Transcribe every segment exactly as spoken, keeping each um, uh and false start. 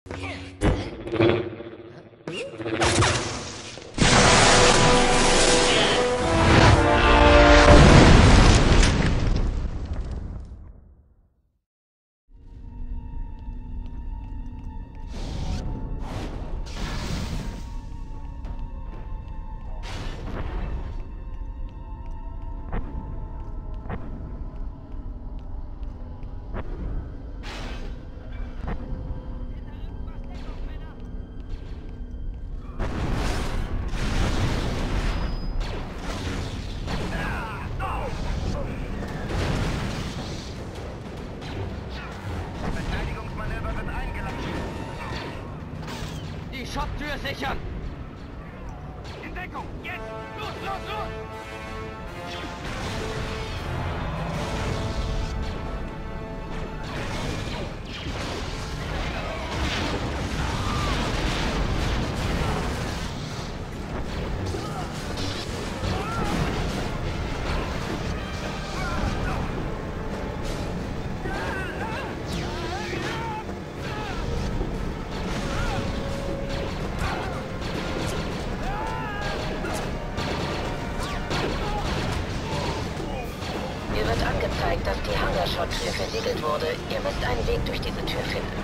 Schotttür sichern! In Deckung! Jetzt! Los, los, los! Angezeigt, dass die Hangarschotttür versiegelt wurde. Ihr müsst einen Weg durch diese Tür finden.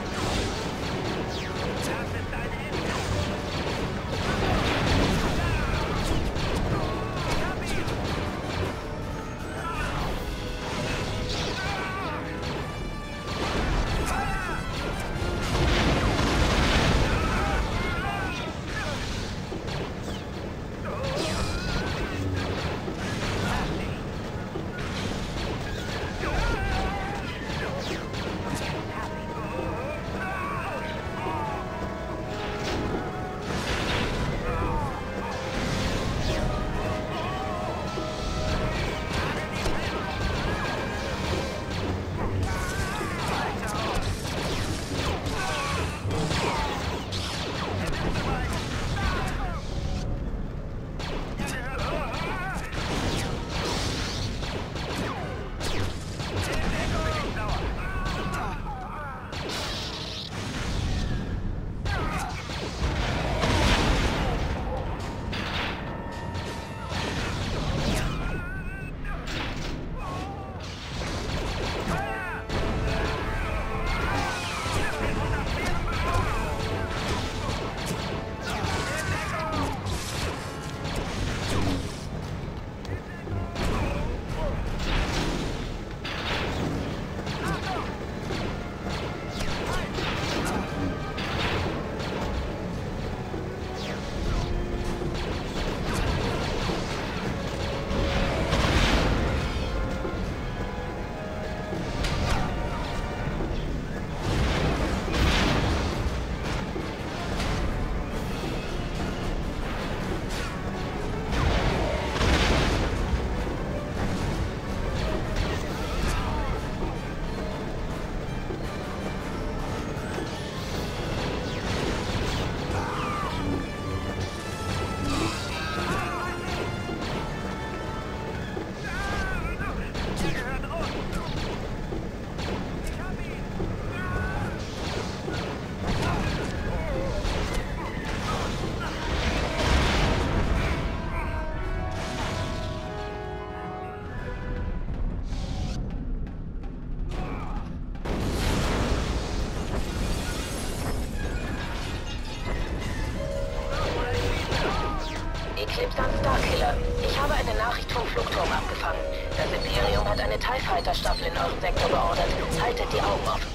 Eclipse an Starkiller. Ich habe eine Nachricht vom Flugturm abgefangen. Das Imperium hat eine TIE Fighter Staffel in eurem Sektor beordert. Haltet die Augen offen.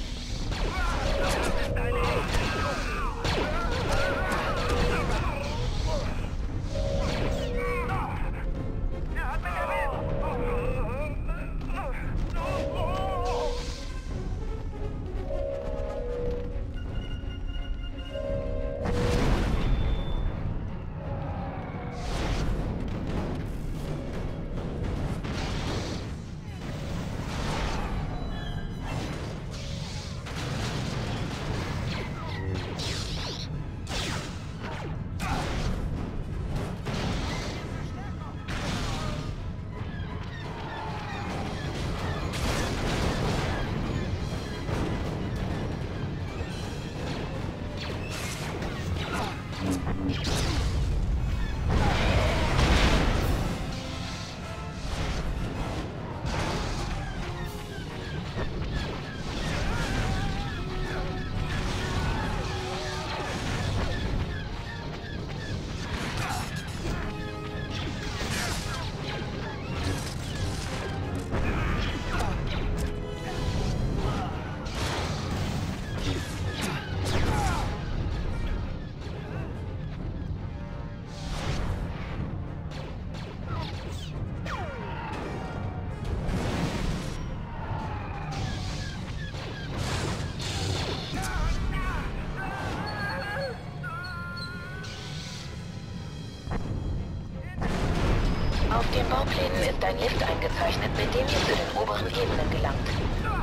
Auf den Bauplänen ist ein Lift eingezeichnet, mit dem ihr zu den oberen Ebenen gelangt.